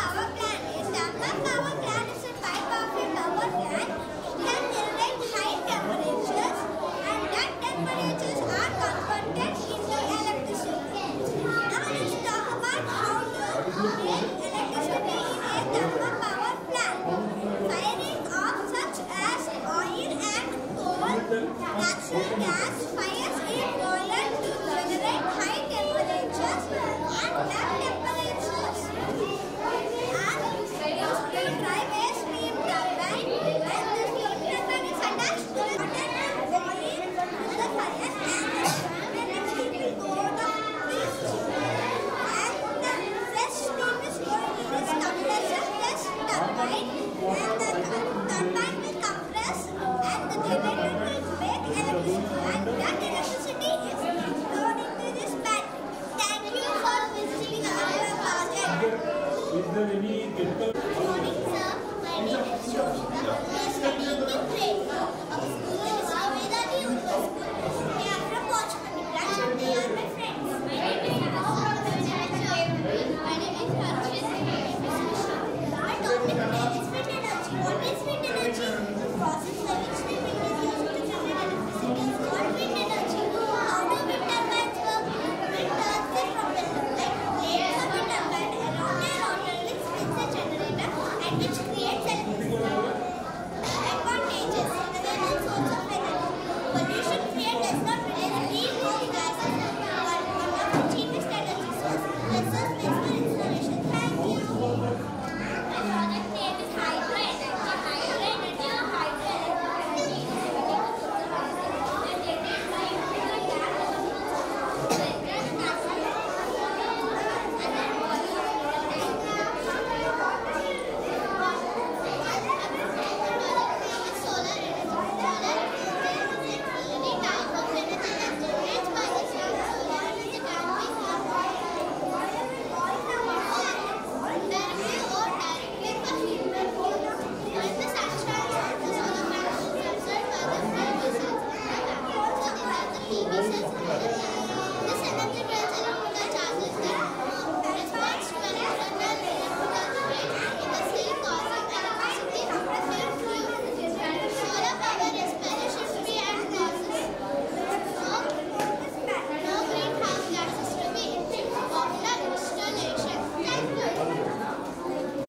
power plant. A thermal power plant is a type of a power plant that generate high temperatures, and that temperatures are converted into electricity. Now let's talk about how to make electricity in a thermal power plant. Firing of such as oil and coal, natural gas fires in boiler to generate high temperatures, and that temperatures are used to drive a steam turbine, and the steam turbine is attached to the water and boiling to the fire, and the steam will go down this and the fresh steam is going in this compressor plus turbine, and the turbine will compress and the generator will make electricity, and that electricity is stored into this battery. Thank you for visiting our project. Is there any chemical? Good morning, sir. My name is Shobhita. We are studying in grade 4 of school that is Vedadi Urdu School. They are from Pochmani branch and they are my friends. My name is Anasha. My name is Harshit. My name is Krishna. Our topic today is wind energy. What is wind energy? The process by which the wind is used to generate electricity is called wind energy. How do wind turbines work? Wind turns the propeller like blades of a turbine around a rotor which spins a generator and which creates